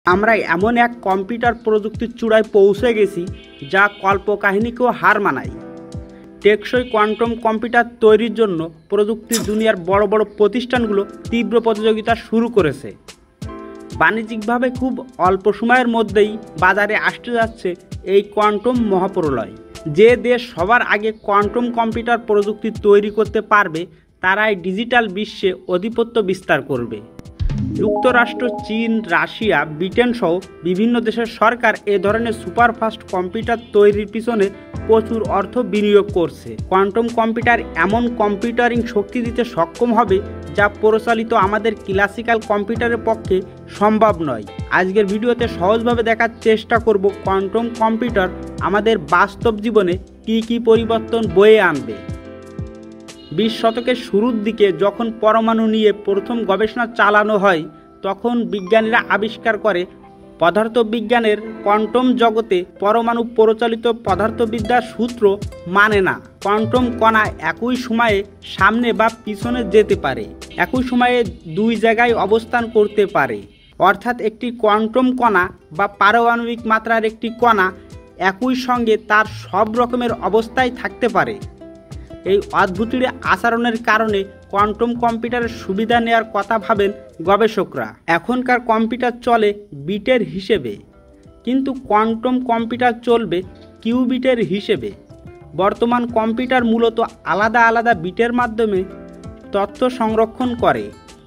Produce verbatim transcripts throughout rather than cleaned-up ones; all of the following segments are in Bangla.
আমরা এমন এক কম্পিউটার প্রযুক্তির চূড়ায় পৌঁছে গেছি যা কল্পকাহিনীকেও হার মানায়। টেকসই কোয়ান্টাম কম্পিউটার তৈরির জন্য প্রযুক্তির দুনিয়ার বড় বড় প্রতিষ্ঠানগুলো তীব্র প্রতিযোগিতা শুরু করেছে। বাণিজ্যিকভাবে খুব অল্প সময়ের মধ্যেই বাজারে আসতে যাচ্ছে এই কোয়ান্টাম মহাপ্রলয়। যে দেশ সবার আগে কোয়ান্টাম কম্পিউটার প্রযুক্তি তৈরি করতে পারবে তারাই ডিজিটাল বিশ্বে আধিপত্য বিস্তার করবে। যুক্তরাষ্ট্র, চীন, রাশিয়া, ব্রিটেন সহ বিভিন্ন দেশের সরকার এ ধরনের সুপারফাস্ট কম্পিউটার তৈরির পিছনে প্রচুর অর্থ বিনিয়োগ করছে। কোয়ান্টাম কম্পিউটার এমন কম্পিউটারিং শক্তি দিতে সক্ষম হবে যা প্রচলিত আমাদের ক্লাসিক্যাল কম্পিউটারের পক্ষে সম্ভব নয়। আজকের ভিডিওতে সহজভাবে দেখার চেষ্টা করব কোয়ান্টাম কম্পিউটার আমাদের বাস্তব জীবনে কী কী পরিবর্তন বয়ে আনবে। বিশ শতকের শুরুর দিকে যখন পরমাণু নিয়ে প্রথম গবেষণা চালানো হয় তখন বিজ্ঞানীরা আবিষ্কার করে পদার্থবিজ্ঞানের কোয়ান্টাম জগতে পরমাণু প্রচলিত পদার্থবিদ্যার সূত্র মানে না। কোয়ান্টাম কণা একই সময়ে সামনে বা পিছনে যেতে পারে, একই সময়ে দুই জায়গায় অবস্থান করতে পারে। অর্থাৎ একটি কোয়ান্টাম কণা বা পারমাণবিক মাত্রার একটি কণা একই সঙ্গে তার সব রকমের অবস্থায় থাকতে পারে। এই অদ্ভুত আচরণের কারণে কোয়ান্টাম কম্পিউটারের সুবিধা নেওয়ার কথা ভাবেন গবেষকরা। এখনকার কম্পিউটার চলে বিটের হিসেবে, কিন্তু কোয়ান্টাম কম্পিউটার চলবে কিউবিটের হিসেবে। বর্তমান কম্পিউটার মূলত আলাদা আলাদা বিটের মাধ্যমে তথ্য সংরক্ষণ করে।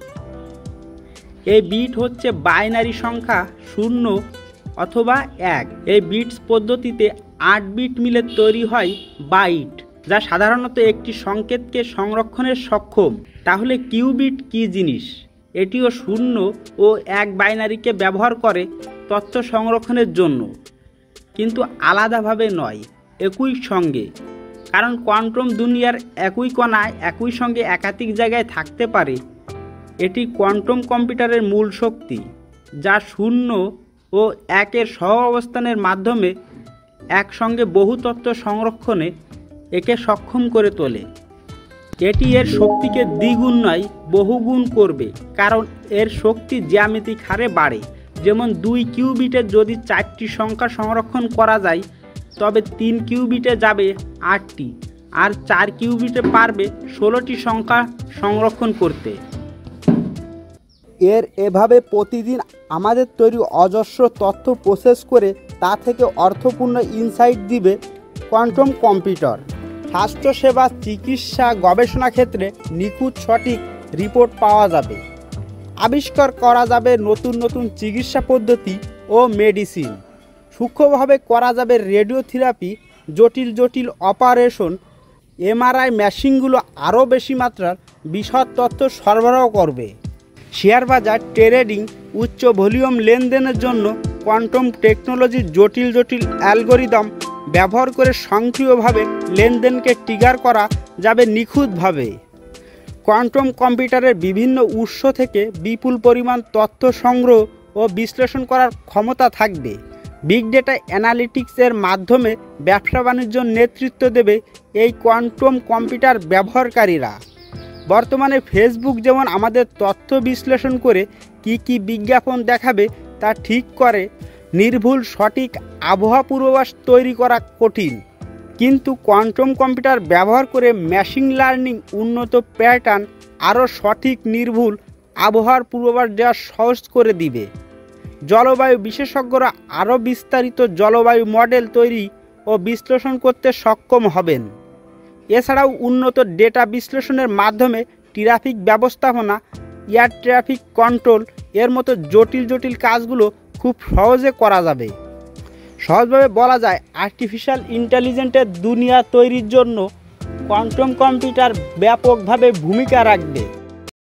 এই বিট হচ্ছে বাইনারি সংখ্যা শূন্য অথবা এক। এই বিটস পদ্ধতিতে আট বিট মিলে তৈরি হয় বাইট, যা সাধারণত একটি সংকেতকে সংরক্ষণের সক্ষম। তাহলে কিউবিট কী জিনিস? এটিও শূন্য ও এক বাইনারিকে ব্যবহার করে তথ্য সংরক্ষণের জন্য, কিন্তু আলাদাভাবে নয়, একই সঙ্গে। কারণ কোয়ান্টাম দুনিয়ার একই কণায় একই সঙ্গে একাধিক জায়গায় থাকতে পারে। এটি কোয়ান্টাম কম্পিউটারের মূল শক্তি, যা শূন্য ও একের সহ অবস্থানের মাধ্যমে একসঙ্গে বহু তথ্য সংরক্ষণে একে সক্ষম করে তোলে। এটি এর শক্তিকে দ্বিগুণ নয় বহুগুণ করবে, কারণ এর শক্তি জ্যামিতিক হারে বাড়ে। যেমন দুই কিউবিটে যদি চারটি সংখ্যা সংরক্ষণ করা যায় তবে তিন কিউবিটে যাবে আটটি, আর চার কিউবিটে পারবে ষোলোটি সংখ্যা সংরক্ষণ করতে। এর এভাবে প্রতিদিন আমাদের তৈরি অজস্র তথ্য প্রসেস করে তা থেকে অর্থপূর্ণ ইনসাইট দিবে কোয়ান্টাম কম্পিউটার। স্বাস্থ্যসেবা, চিকিৎসা, গবেষণা ক্ষেত্রে নিখুঁত সঠিক রিপোর্ট পাওয়া যাবে। আবিষ্কার করা যাবে নতুন নতুন চিকিৎসা পদ্ধতি ও মেডিসিন। সূক্ষ্মভাবে করা যাবে রেডিওথেরাপি, জটিল জটিল অপারেশন। এমআরআই মেশিনগুলো আরও বেশি মাত্রার বিশদ তথ্য সরবরাহ করবে। শেয়ার বাজার, ট্রেডিং, উচ্চ ভলিউম লেনদেনের জন্য কোয়ান্টাম টেকনোলজির জটিল জটিল অ্যালগোরিদম ব্যবহার করে স্বয়ংক্রিয়ভাবে লেনদেনকে ট্রিগার করা যাবে নিখুঁতভাবে। কোয়ান্টাম কম্পিউটারের বিভিন্ন উৎস থেকে বিপুল পরিমাণ তথ্য সংগ্রহ ও বিশ্লেষণ করার ক্ষমতা থাকবে। বিগ ডেটা অ্যানালিটিক্সের মাধ্যমে ব্যবসা বাণিজ্য নেতৃত্ব দেবে এই কোয়ান্টাম কম্পিউটার ব্যবহারকারীরা। বর্তমানে ফেসবুক যেমন আমাদের তথ্য বিশ্লেষণ করে কি কি বিজ্ঞাপন দেখাবে তা ঠিক করে, নির্ভুল সঠিক আবহাওয়া পূর্বাভাস তৈরি করা কঠিন। কিন্তু কোয়ান্টাম কম্পিউটার ব্যবহার করে মেশিন লার্নিং উন্নত প্যাটার্ন আরও সঠিক নির্ভুল আবহাওয়ার পূর্বাভাস দেওয়া সহজ করে দিবে। জলবায়ু বিশেষজ্ঞরা আরও বিস্তারিত জলবায়ু মডেল তৈরি ও বিশ্লেষণ করতে সক্ষম হবেন। এছাড়াও উন্নত ডেটা বিশ্লেষণের মাধ্যমে ট্রাফিক ব্যবস্থাপনা, এয়ার ট্রাফিক কন্ট্রোল এর মতো জটিল জটিল কাজগুলো খুব সহজে করা যাবে। সহজভাবে বলা যায়, আর্টিফিশিয়াল ইন্টেলিজেন্সের দুনিয়া তৈরির জন্য কোয়ান্টাম কম্পিউটার ব্যাপকভাবে ভূমিকা রাখবে।